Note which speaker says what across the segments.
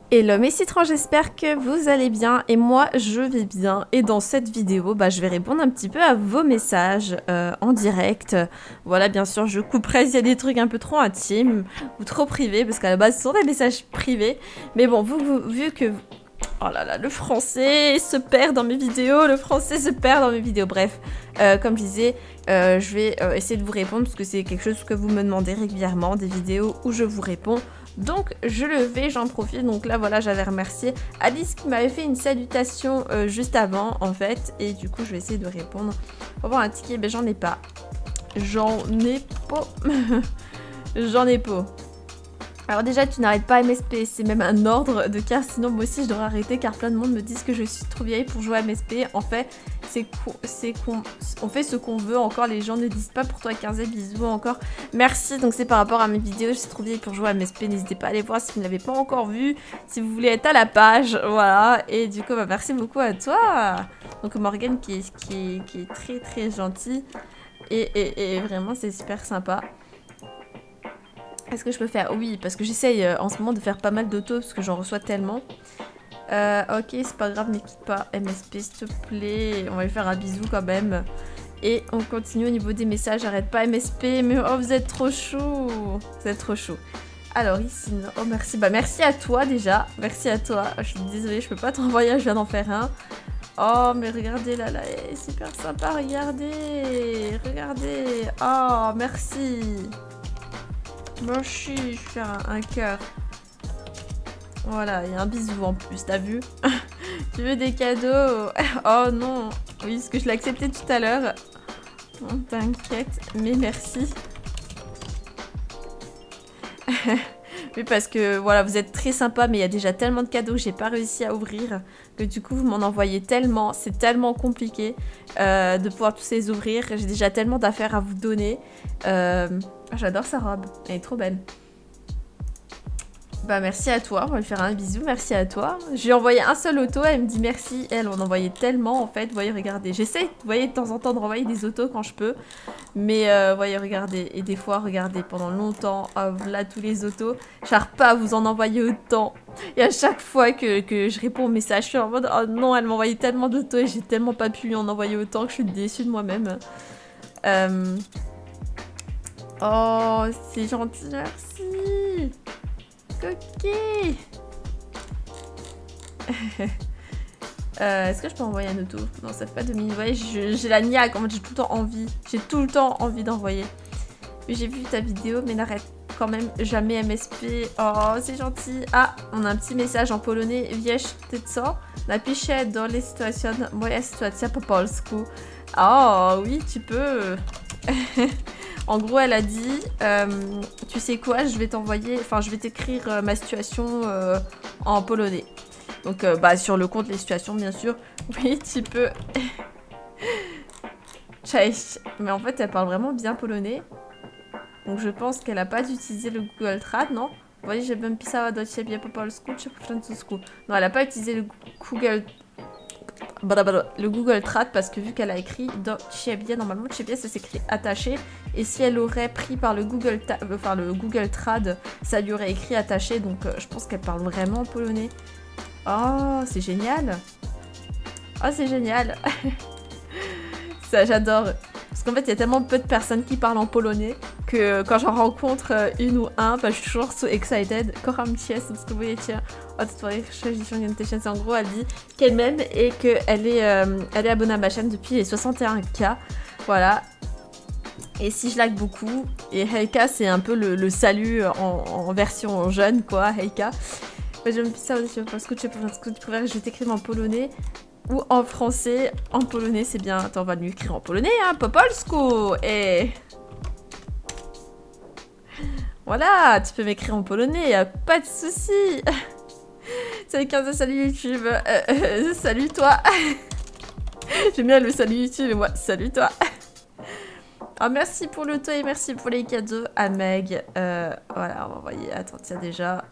Speaker 1: Hello mes citrons, j'espère que vous allez bien et moi je vais bien. Et dans cette vidéo, je vais répondre un petit peu à vos messages en direct. Voilà, bien sûr, je couperai s'il y a des trucs un peu trop intimes ou trop privés, parce qu'à la base ce sont des messages privés. Mais bon, vu que... Oh là là, le français se perd dans mes vidéos, le français se perd dans mes vidéos. Bref, comme je disais, je vais essayer de vous répondre parce que c'est quelque chose que vous me demandez régulièrement, des vidéos où je vous réponds. Donc je le fais, j'en profite. Donc là voilà, j'avais remercié Alice qui m'avait fait une salutation juste avant en fait. Et du coup je vais essayer de répondre. Pour avoir un ticket, ben j'en ai pas. J'en ai pas. J'en ai pas. Alors déjà tu n'arrêtes pas MSP, c'est même un ordre de car sinon moi aussi je devrais arrêter car plein de monde me disent que je suis trop vieille pour jouer à MSP. En fait on fait ce qu'on veut, encore les gens ne disent pas pour toi 15 bisous encore. Merci, donc c'est par rapport à mes vidéos, je suis trop vieille pour jouer à MSP, n'hésitez pas à aller voir si vous ne l'avez pas encore vu, si vous voulez être à la page, voilà. Et du coup merci beaucoup à toi. Donc Morgane qui est très très gentille et vraiment c'est super sympa. Est-ce que je peux faire? Oui, parce que j'essaye en ce moment de faire pas mal d'autos parce que j'en reçois tellement. Ok, c'est pas grave, ne quitte pas MSP s'il te plaît. On va lui faire un bisou quand même. Et on continue au niveau des messages. J'arrête pas MSP, mais oh, vous êtes trop chou. Vous êtes trop chou. Alors ici, oh merci. Merci à toi déjà. Merci à toi. Je suis désolée, je peux pas t'envoyer, je viens d'en faire un. Oh, mais regardez là, super sympa, regardez. Regardez. Oh, merci. Merci, je vais faire un cœur. Voilà, il y a un bisou en plus, t'as vu? Tu veux des cadeaux? Oh non. Oui, parce que je l'ai accepté tout à l'heure. Oh, t'inquiète, mais merci. Oui, parce que voilà, vous êtes très sympa, mais il y a déjà tellement de cadeaux que j'ai pas réussi à ouvrir. Que du coup, vous m'en envoyez tellement. C'est tellement compliqué de pouvoir tous les ouvrir. J'ai déjà tellement d'affaires à vous donner. J'adore sa robe, elle est trop belle. Merci à toi, on va lui faire un bisou, merci à toi. Je lui ai envoyé un seul auto, elle me dit merci. Elle, on envoyait tellement en fait, vous voyez, regardez. J'essaie, vous voyez, de temps en temps de renvoyer des autos quand je peux. Mais vous voyez, regardez, et des fois, regardez, pendant longtemps, là tous les autos, j'arrive pas à vous en envoyer autant. Et à chaque fois que je réponds au message, je suis en mode, oh non, elle m'a envoyé tellement d'autos et j'ai tellement pas pu lui en envoyer autant que je suis déçue de moi-même. Oh, c'est gentil, merci. Ok. Est-ce que je peux envoyer un auto? Non, ça fait pas 2 minutes. Vous voyez, j'ai la niaque. En fait, j'ai tout le temps envie. J'ai tout le temps envie d'envoyer. J'ai vu ta vidéo, mais n'arrête quand même jamais MSP. Oh, c'est gentil. Ah, on a un petit message en polonais. Wiesz ty co? Napiszę do les situations. Moja sytuacja po polsku. Oh, oui, tu peux. En gros, elle a dit, tu sais quoi, je vais t'envoyer, enfin, je vais t'écrire ma situation en polonais. Donc, sur le compte les situations, bien sûr. Oui, tu peux. Cześć. Mais en fait, elle parle vraiment bien polonais. Donc, je pense qu'elle a pas d'utiliser le Google Trad, non? Vous voyez, j'ai même pisała do ciebie po polsku czy po francusku. Non, elle a pas utilisé le Google Trad parce que vu qu'elle a écrit do ciebie, normalement ciebie ça s'écrit attaché, et si elle aurait pris par le Google Trad, ça lui aurait écrit attaché, donc je pense qu'elle parle vraiment polonais. Oh, c'est génial. Oh, c'est génial. Ça, j'adore. Parce qu'en fait, il y a tellement peu de personnes qui parlent en polonais que quand j'en rencontre une ou un, je suis toujours so excited. Kocham cię, subskrybujecie od twoich 60 tysięcy. En gros, elle dit qu'elle m'aime et qu'elle est abonnée à ma chaîne depuis les 61K. Voilà. Et si je lag beaucoup, et Heika, c'est un peu le salut en version jeune, quoi, Heika. Je me dis ça aussi parce que tu préfères que je t'écrive en polonais. Ou en français, en polonais c'est bien. Attends, on va lui écrire en polonais, hein, po polsku. Et voilà, tu peux m'écrire en polonais, y a pas de souci. Salut 15, salut YouTube. Salut toi. J'aime bien le salut YouTube et moi, salut toi. Alors merci pour l'auto et merci pour les cadeaux à Meg. Voilà, on va envoyer. Attends, tiens déjà.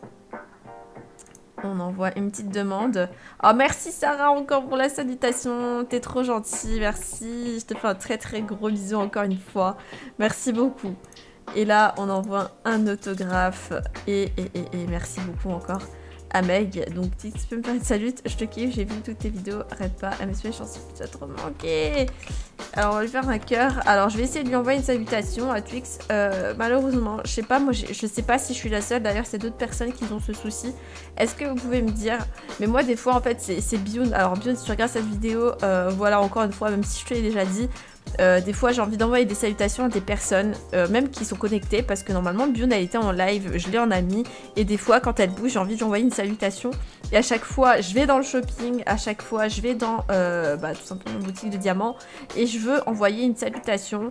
Speaker 1: On envoie une petite demande. Oh, merci Sarah encore pour la salutation. T'es trop gentille, merci. Je te fais un très très gros bisou encore une fois. Merci beaucoup. Et là, on envoie un autographe. Et merci beaucoup encore à Meg. Donc si tu peux me faire une salute, je te kiffe, j'ai vu toutes tes vidéos, arrête pas, MSP, je pense que tu as trop manqué. Alors on va lui faire un cœur. Alors je vais essayer de lui envoyer une salutation à Twix. Malheureusement, je sais pas, moi je sais pas si je suis la seule, d'ailleurs c'est d'autres personnes qui ont ce souci. Est-ce que vous pouvez me dire? Mais moi des fois en fait c'est Bioun. Alors Bioun, si tu regardes cette vidéo, voilà encore une fois, même si je te l'ai déjà dit, des fois j'ai envie d'envoyer des salutations à des personnes, même qui sont connectées, parce que normalement Bioun elle était en live, je l'ai en ami, et des fois quand elle bouge j'ai envie d'envoyer une salutation, et à chaque fois je vais dans le shopping, à chaque fois je vais dans tout simplement une boutique de diamants, et je veux envoyer une salutation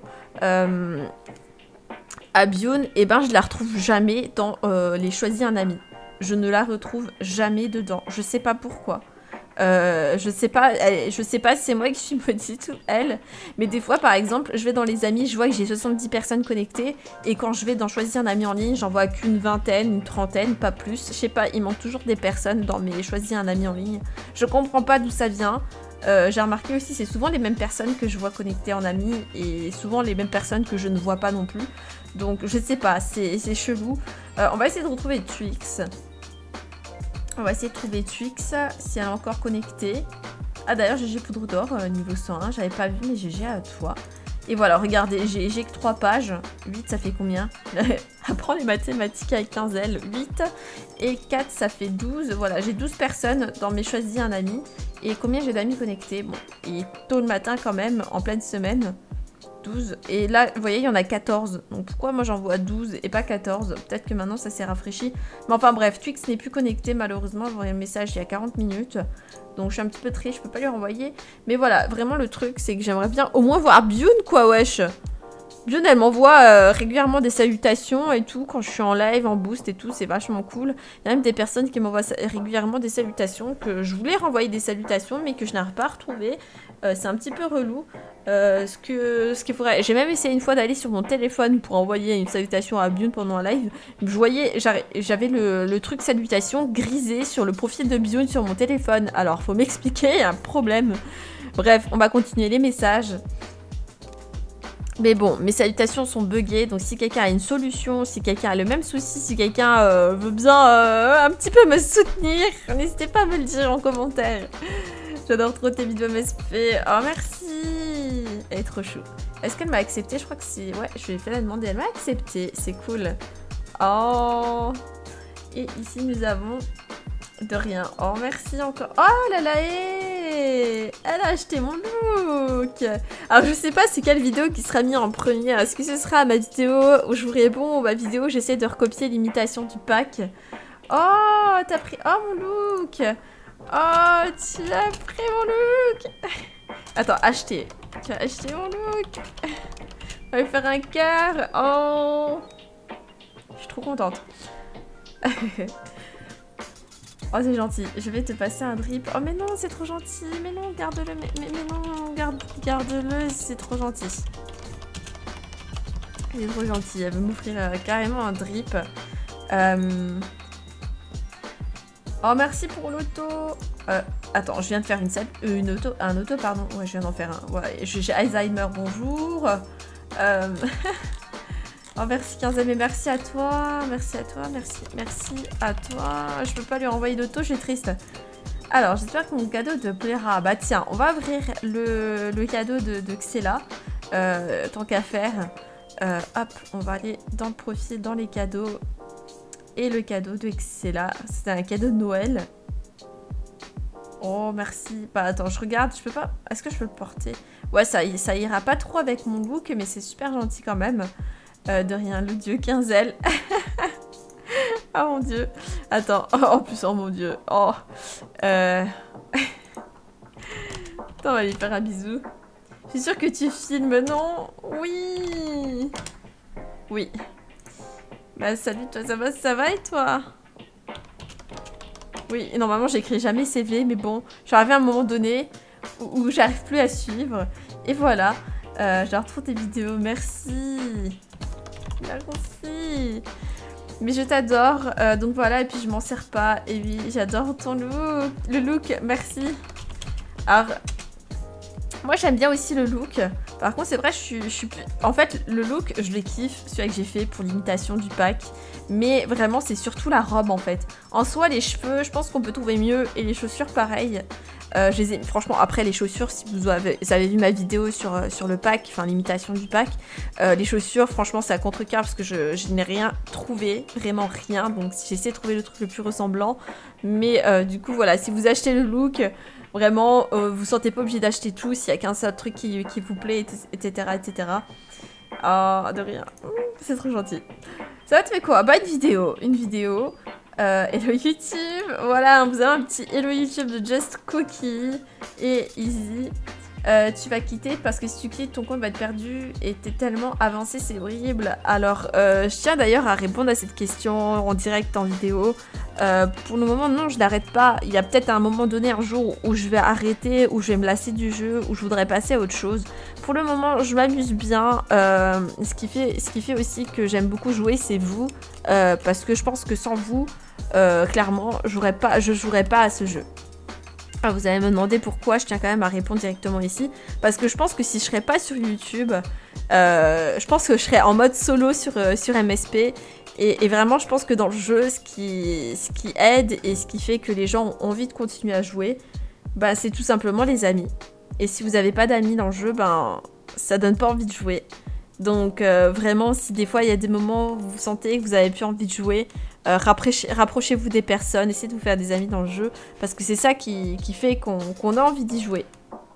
Speaker 1: à Bioun, et ben je la retrouve jamais dans les choisis un ami. Je ne la retrouve jamais dedans, je sais pas pourquoi. Je sais pas si c'est moi qui suis maudite ou elle, mais des fois par exemple je vais dans les amis, je vois que j'ai 70 personnes connectées, et quand je vais dans choisir un ami en ligne, j'en vois qu'une vingtaine, une trentaine, pas plus. Je sais pas, il manque toujours des personnes dans mes choisir un ami en ligne. Je comprends pas d'où ça vient. J'ai remarqué aussi, c'est souvent les mêmes personnes que je vois connectées en amis, et souvent les mêmes personnes que je ne vois pas non plus. Donc je sais pas, c'est chelou. On va essayer de retrouver Twix. On va essayer de trouver Twix, si elle est encore connectée. Ah d'ailleurs, GG Poudre d'Or, niveau 101, j'avais pas vu, mais GG à toi. Et voilà, regardez, j'ai que 3 pages. 8, ça fait combien? Apprends les mathématiques avec 15 L. 8 et 4, ça fait 12. Voilà, j'ai 12 personnes dans mes choisis un ami. Et combien j'ai d'amis connectés? Bon, et tôt le matin quand même, en pleine semaine. 12. Et là, vous voyez, il y en a 14. Donc pourquoi moi j'en vois 12 et pas 14? Peut-être que maintenant ça s'est rafraîchi. Mais enfin bref, Twix n'est plus connecté malheureusement. J'ai envoyé un message il y a 40 minutes. Donc je suis un petit peu triste, je peux pas lui renvoyer. Mais voilà, vraiment le truc, c'est que j'aimerais bien au moins voir Bioun quoi, wesh. Bioun, elle m'envoie régulièrement des salutations et tout quand je suis en live, en boost et tout, c'est vachement cool. Il y a même des personnes qui m'envoient régulièrement des salutations, que je voulais renvoyer des salutations mais que je n'arrive pas à retrouver. C'est un petit peu relou. Ce qu'il faudrait... J'ai même essayé une fois d'aller sur mon téléphone pour envoyer une salutation à Bioun pendant un live. Je voyais, j'avais le truc salutation grisé sur le profil de Bioun sur mon téléphone. Alors faut m'expliquer, il y a un problème. Bref, on va continuer les messages. Mais bon, mes salutations sont buggées, donc si quelqu'un a une solution, si quelqu'un a le même souci, si quelqu'un veut bien un petit peu me soutenir, n'hésitez pas à me le dire en commentaire. J'adore trop tes vidéos MSP. Oh merci. Elle est trop chou. Est-ce qu'elle m'a accepté? Je crois que c'est... Ouais, je lui ai fait la demande et elle m'a accepté. C'est cool. Oh. Et ici nous avons... De rien. Oh merci encore. Oh là là, elle a acheté mon look. Alors je sais pas c'est quelle vidéo qui sera mise en premier. Est-ce que ce sera ma vidéo où je vous réponds ou ma vidéo où j'essaie de recopier l'imitation du pack? Oh, t'as pris... Oh mon look. Oh, tu as pris mon look. Attends, acheter. Tu as acheté mon look. On va faire un cœur. Oh. Je suis trop contente. Oh, c'est gentil. Je vais te passer un drip. Oh, mais non, c'est trop gentil. Mais non, garde-le. Mais non, garde-le. C'est trop gentil. Elle est trop gentille. Elle veut m'offrir carrément un drip. Oh, merci pour l'auto. Attends, je viens de faire un auto, pardon. Ouais, je viens d'en faire un. Ouais, j'ai Alzheimer, bonjour. Oh, merci 15 mais merci à toi. Merci à toi, merci à toi. Je peux pas lui renvoyer d'auto, je suis triste. Alors, j'espère que mon cadeau te plaira. Bah tiens, on va ouvrir le cadeau de Xela. Tant qu'à faire. Hop, on va aller dans le profil, dans les cadeaux. Et le cadeau de Xela. C'était un cadeau de Noël. Oh, merci. Bah attends, je regarde, je peux pas... Est-ce que je peux le porter? Ouais, ça ira pas trop avec mon look, mais c'est super gentil quand même. De rien, le dieu 15L. Oh mon dieu. Attends, oh, en plus, oh mon dieu. Oh. Attends, on va lui faire un bisou. Je suis sûre que tu filmes, non? Oui. Oui. Bah salut, toi, ça va et toi? Oui, normalement j'écris jamais CV, mais bon, j'arrive à un moment donné où j'arrive plus à suivre. Et voilà, j'adore trop tes vidéos, merci. Merci. Mais je t'adore, donc voilà, et puis je m'en sers pas. Et oui, j'adore ton look, le look, merci. Alors, Moi j'aime bien aussi le look. Par contre c'est vrai je suis plus... En fait le look je le kiffe, celui que j'ai fait pour l'imitation du pack. Mais vraiment c'est surtout la robe en fait. En soi les cheveux je pense qu'on peut trouver mieux. Et les chaussures pareil. Je les ai... Franchement après les chaussures si vous avez vu ma vidéo sur le pack, enfin l'imitation du pack. Les chaussures franchement c'est à contre-cœur parce que je n'ai rien trouvé. Vraiment rien. Donc j'ai essayé de trouver le truc le plus ressemblant. Mais du coup voilà, si vous achetez le look... Vraiment, vous sentez pas obligé d'acheter tout s'il y a qu'un seul truc qui vous plaît, etc. etc. Ah, de rien. C'est trop gentil. Ça va te faire quoi? Bah, une vidéo. Une vidéo. Hello YouTube. Voilà, vous avez un petit Hello YouTube de Just Cookie et Easy. Tu vas quitter parce que si tu quittes, ton compte va être perdu et t'es tellement avancé, c'est horrible. Alors, je tiens d'ailleurs à répondre à cette question en direct, en vidéo. Pour le moment, non, je n'arrête pas. Il y a peut-être un moment donné, un jour, où je vais arrêter, où je vais me lasser du jeu, où je voudrais passer à autre chose. Pour le moment, je m'amuse bien. Ce qui fait aussi que j'aime beaucoup jouer, c'est vous. Parce que je pense que sans vous, clairement, je jouerais pas à ce jeu. Vous allez me demander pourquoi, je tiens quand même à répondre directement ici. Parce que je pense que si je serais pas sur YouTube, je pense que je serais en mode solo sur MSP. Et vraiment, je pense que dans le jeu, ce qui aide et ce qui fait que les gens ont envie de continuer à jouer, bah, c'est tout simplement les amis. Et si vous n'avez pas d'amis dans le jeu, ben, ça donne pas envie de jouer. Donc vraiment, si des fois il y a des moments où vous sentez que vous n'avez plus envie de jouer, rapprochez-vous des personnes, essayez de vous faire des amis dans le jeu, parce que c'est ça qui fait qu'on a envie d'y jouer.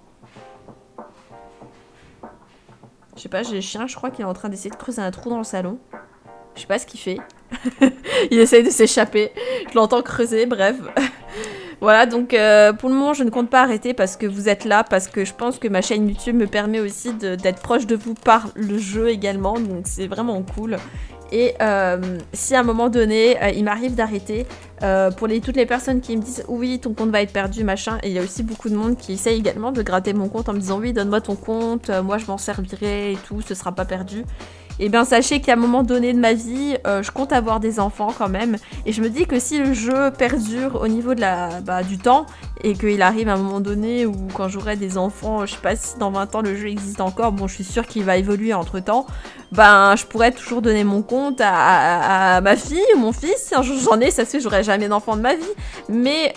Speaker 1: Je sais pas, j'ai le chien, je crois qu'il est en train d'essayer de creuser un trou dans le salon. Je sais pas ce qu'il fait. Il essaye de s'échapper. Je l'entends creuser, bref. Voilà, donc pour le moment, je ne compte pas arrêter parce que vous êtes là, parce que je pense que ma chaîne YouTube me permet aussi d'être proche de vous par le jeu également, donc c'est vraiment cool. Et si à un moment donné, il m'arrive d'arrêter, pour toutes les personnes qui me disent « Oui, ton compte va être perdu, machin », et il y a aussi beaucoup de monde qui essaye également de gratter mon compte en me disant « Oui, donne-moi ton compte, moi je m'en servirai et tout, ce sera pas perdu ». Et bien sachez qu'à un moment donné de ma vie, je compte avoir des enfants quand même. Et je me dis que si le jeu perdure au niveau de du temps, et qu'il arrive à un moment donné où quand j'aurai des enfants, je sais pas si dans 20 ans le jeu existe encore, bon je suis sûre qu'il va évoluer entre temps, ben je pourrais toujours donner mon compte à ma fille ou mon fils. Si un jour j'en ai, ça se fait, j'aurai jamais d'enfant de ma vie. Mais...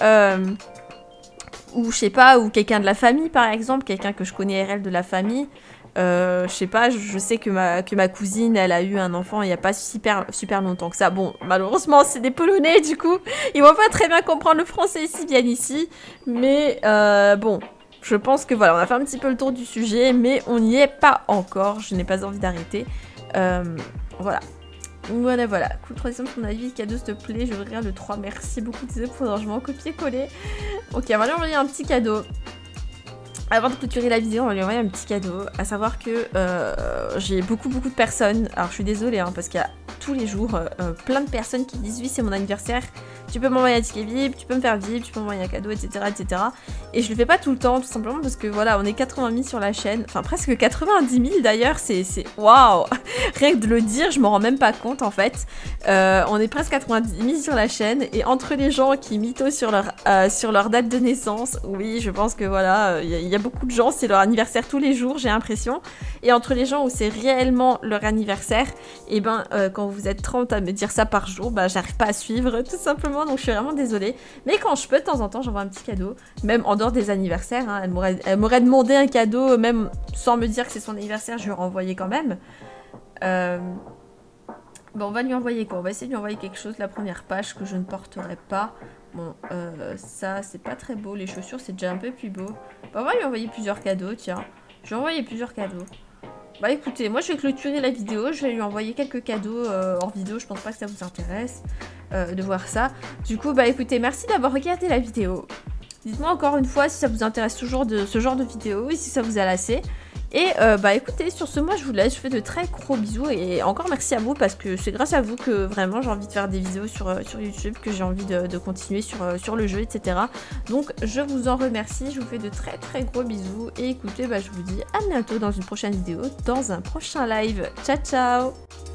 Speaker 1: ou je sais pas, ou quelqu'un de la famille par exemple, quelqu'un que je connais RL de la famille. Je sais pas, je sais que ma cousine, elle a eu un enfant il y a pas super longtemps que ça. Bon, malheureusement, c'est des Polonais, du coup, ils vont pas très bien comprendre le français s'ils viennent ici. Mais bon, je pense que voilà, on a fait un petit peu le tour du sujet, mais on n'y est pas encore. Je n'ai pas envie d'arrêter. Voilà. Voilà. Cool, troisième, ton avis, cadeau, s'il te plaît. Je vais ouvrir le 3. Merci beaucoup, désolé pour l'engagement, copier-coller. Ok, on va lui envoyer un petit cadeau. Avant de clôturer la vidéo, on va lui envoyer un petit cadeau, à savoir que j'ai beaucoup de personnes, alors je suis désolée hein, parce qu'il y a tous les jours plein de personnes qui disent oui c'est mon anniversaire, tu peux m'envoyer un ticket VIP, tu peux me faire VIP, tu peux m'envoyer un cadeau, etc. etc. Et je le fais pas tout le temps, tout simplement parce que voilà, on est 80 000 sur la chaîne, enfin presque 90 000 d'ailleurs, c'est waouh. Rien que de le dire, je m'en rends même pas compte en fait. On est presque 90 000 sur la chaîne, et entre les gens qui mythos sur leur date de naissance, oui je pense que voilà, il y a beaucoup de gens, c'est leur anniversaire tous les jours, j'ai l'impression. Et entre les gens où c'est réellement leur anniversaire, et ben quand vous êtes 30 à me dire ça par jour, bah j'arrive pas à suivre tout simplement, donc je suis vraiment désolée. Mais quand je peux, de temps en temps, j'envoie un petit cadeau, même en dehors des anniversaires, hein, elle m'aurait demandé un cadeau, même sans me dire que c'est son anniversaire, je lui aurais envoyé quand même. Bon, on va lui envoyer quoi? On va essayer de lui envoyer quelque chose, la première page que je ne porterai pas. Bon, ça, c'est pas très beau. Les chaussures, c'est déjà un peu plus beau. Bah, on va lui envoyer plusieurs cadeaux, tiens. Je vais envoyer plusieurs cadeaux. Bah, écoutez, moi, je vais clôturer la vidéo. Je vais lui envoyer quelques cadeaux hors vidéo. Je pense pas que ça vous intéresse de voir ça. Du coup, bah, écoutez, merci d'avoir regardé la vidéo. Dites-moi encore une fois si ça vous intéresse toujours de ce genre de vidéo et si ça vous a lassé. Et bah écoutez, sur ce, moi je vous laisse, je fais de très gros bisous et encore merci à vous parce que c'est grâce à vous que vraiment j'ai envie de faire des vidéos sur YouTube, que j'ai envie de continuer sur le jeu, etc. Donc je vous en remercie, je vous fais de très gros bisous et écoutez, bah je vous dis à bientôt dans une prochaine vidéo, dans un prochain live. Ciao ciao!